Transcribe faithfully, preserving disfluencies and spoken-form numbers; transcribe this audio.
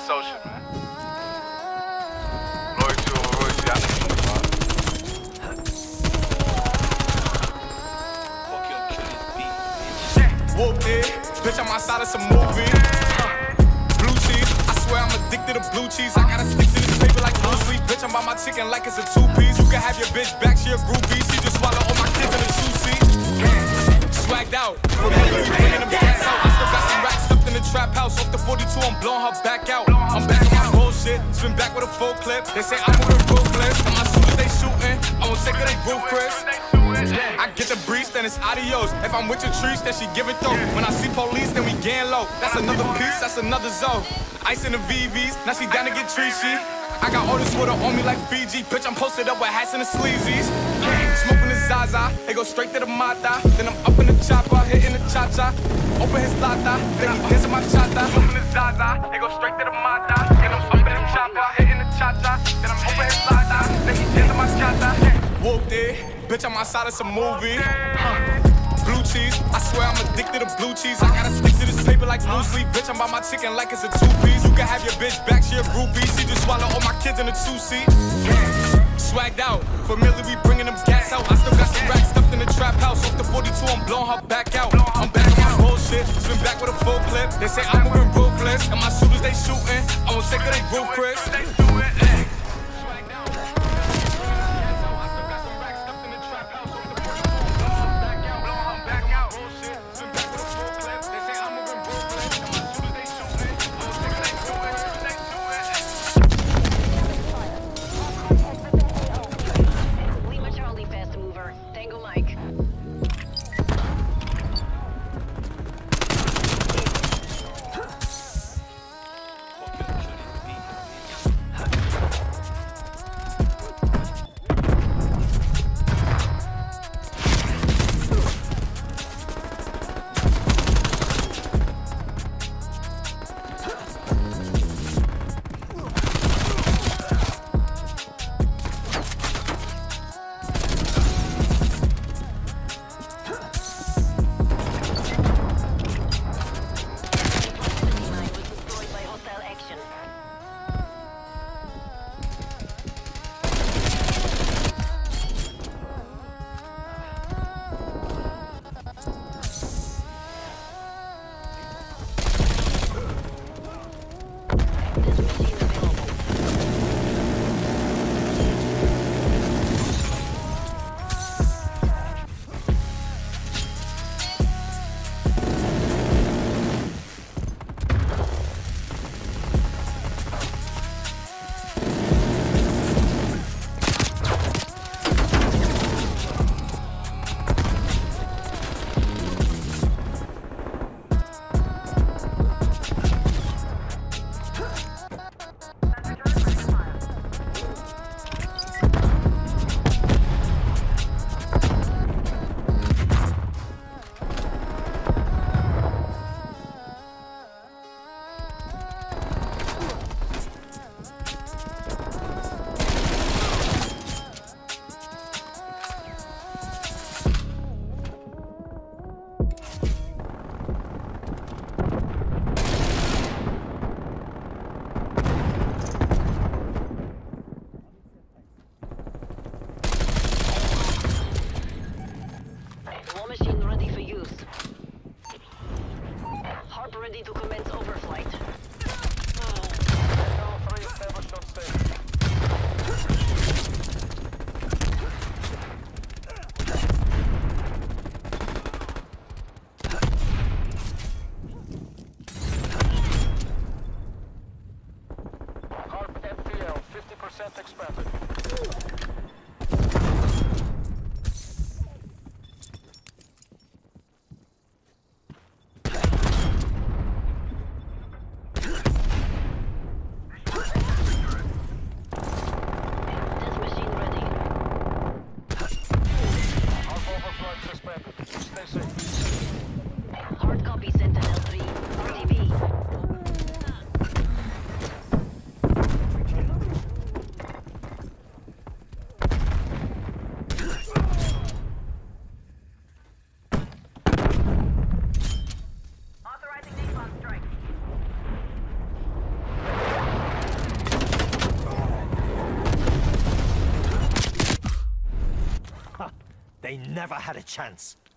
social, man. Loyalty over royalty, I know you know. Whooped it, bitch, I'm outside of some movie. Blue cheese, I swear I'm addicted to blue cheese. I gotta stick to this paper like blue sleep. Bitch, I'm by my chicken like it's a two-piece. You can have your bitch back, she a groupie. She just swallow all my kids in a two-seat. Swagged out, remember we bringing them gas out. I still got some racks stuffed in the trap house. Off the forty-two, I'm blowing her back out. I'm back on my bullshit, spin back with a full clip. They say I'm moving ruthless, and my shooters they shooting. I won't take her, they roof, Chris. I get the breeze, then it's adios. If I'm with your trees, then she give it though. When I see police, then we gang low. That's another piece, that's another zone. Ice in the V Vs, now she down to get treachy. I got all this water on me like Fiji. Bitch, I'm posted up with hats and the sleazies. Smoking the Zaza, they go straight to the Mata. Then I'm up in the chopper, hitting the cha-cha. Open his lata, then he dancing my cha-cha. Smoking the Zaza, they go straight to the Mata. Then I'm up in the chopper, hitting the cha-cha. Then I'm open his lata, then he dancing my cha-cha. Whooped it, bitch, I'm outside of some movie. Blue cheese, I swear I'm addicted to blue cheese. I gotta stick to this paper like blue sleep. Bitch, I'm by my chicken like it's a two-piece. You can have your bitch back, she a groupie. She just swallow all my kids in a two-seat. Swagged out, familiar, we bringing them gas out. I still got some racks stuffed in the trap house. Off the forty-two, I'm blowing her back out. I'm back on my bullshit, spin back with a full clip. They say I'm moving ruthless, and my shooters they shooting. I won't take her, they roof, Chris. Machine ready for use. Harp ready to commence overflight. Harp M P L fifty percent expanded. Hard copy, Sentinel three. R T B. Authorizing napalm strike. They never had a chance.